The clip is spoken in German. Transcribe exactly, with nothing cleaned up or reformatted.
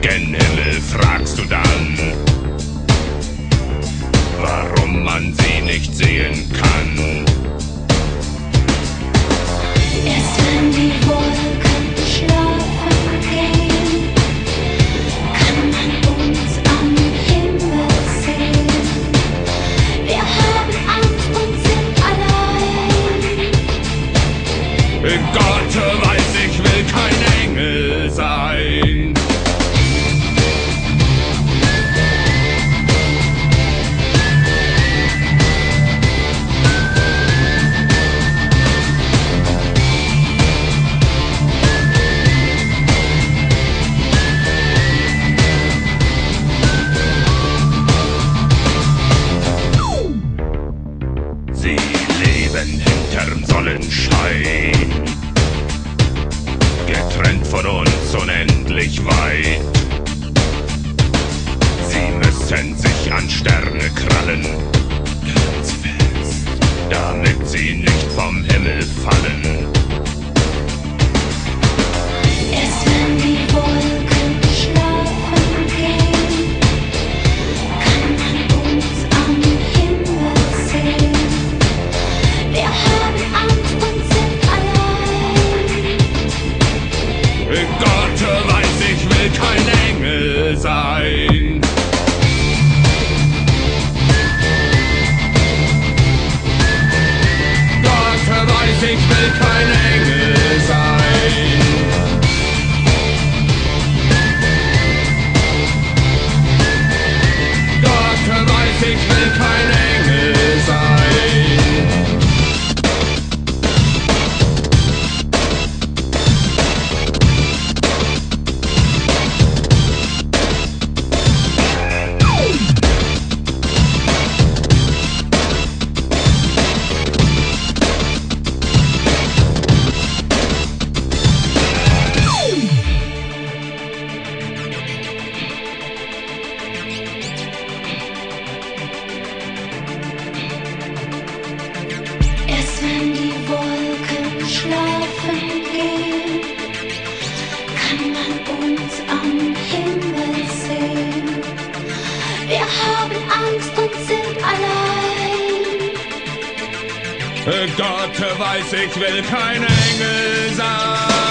Gen Himmel fragst du dann, warum man sie nicht sehen kann. Erst wenn die Wolken schlafen gehen, kann man uns am Himmel sehen. Wir haben Angst und sind allein. Gott weiß, ich will kein Engel sein. Sie leben hinterm Sonnenschein, getrennt von uns unendlich weit. Sie müssen sich an Sterne krallen, ganz fest, damit sie nicht vom Himmel fallen. Erst wenn die Wolken schlafen gehen, kann man uns am Himmel sehen. Wir haben Angst und sind allein. Gott weiß, ich will kein Engel sein. Gott weiß, ich will kein Engel sein. Gott weiß, ich will kein Engel sein. Erst wenn die Wolken schlafen gehen, kann man uns am Himmel sehen. Wir haben Angst und sind allein. Gott weiß, ich will kein Engel sein.